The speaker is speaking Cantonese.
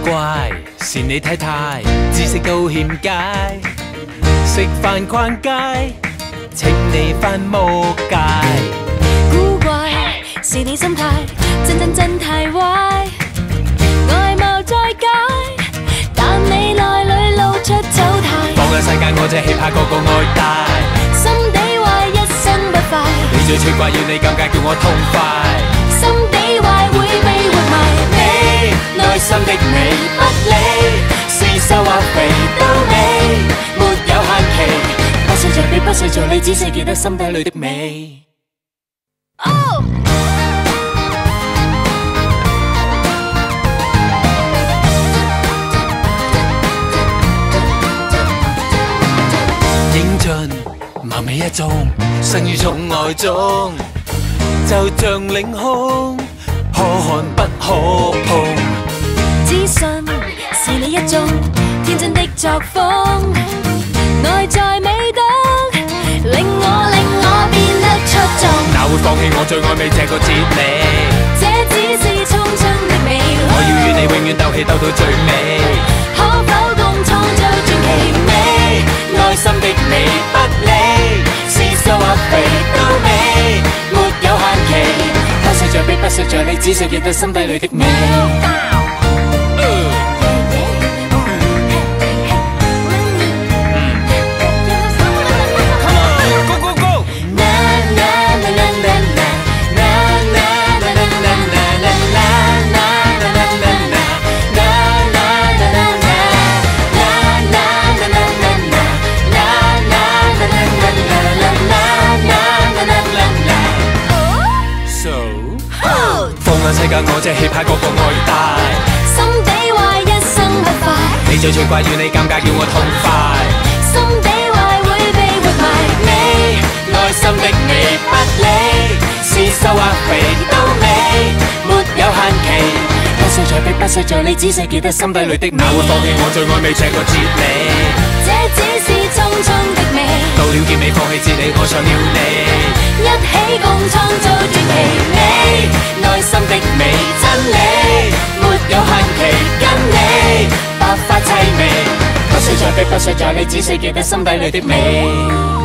怪，是你太太知識都欠佳，食飯逛街，請你返屋界。 古怪，是你心態真太壞，外貌再解，但你內裏露出醜態。 放眼世界，我這氣派個個愛戴， 心地壞，一生不快。 你最趣怪，要你尷尬，叫我痛快。 心地壞會被活埋， 你內心的美不理，是瘦或肥都美，沒有限期。不需在比，不需在你，只需記得心底裏的美。 哦。 英俊貌美一眾，生於寵愛中，就像領空，可看不可碰。 自信是你一種天真的作風，內在美德令我變得出眾。 哪會放棄我最愛美這個哲理？ 這只是青春的美。 我要與你永遠鬥氣鬥到最美。 可否共創造傳奇美？ 內心的美不理，是瘦或肥都美，沒有限期。不需在比，不需在你，只需記得心底裏的美。世界我這氣派個個愛戴， 心地壞一生不快。 你最趣怪，要你尷尬，叫我痛快。 心地壞會被活埋， 你內心的美不理，是瘦或肥都美，沒有限期。不需在比，不需在你，只需記得心底裏的美。哪會放棄我最愛美這個哲理？ 這只是青春的美。 到了結尾放棄哲理，我想要你， 一起共創造傳奇美。 內心的美真理，沒有限期，跟你白髮凄美。不需在比，不需在你，只需記得心底裏的美。